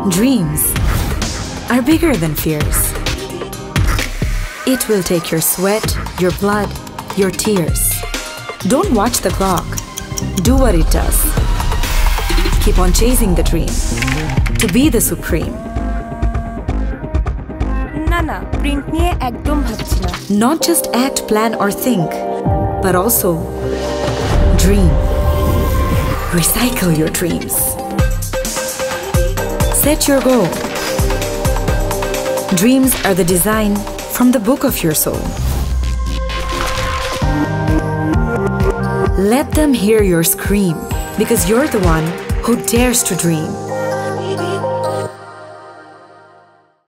Dreams are bigger than fears. It will take your sweat, your blood, your tears. Don't watch the clock. Do what it does. Keep on chasing the dream to be the supreme. না print নিয়ে একদম ভাবছি না Not just act, plan or think, but also dream. Recycle your dreams. Set your goal. Dreams are the design from the book of your soul. Let them hear your scream, because you're the one who dares to dream.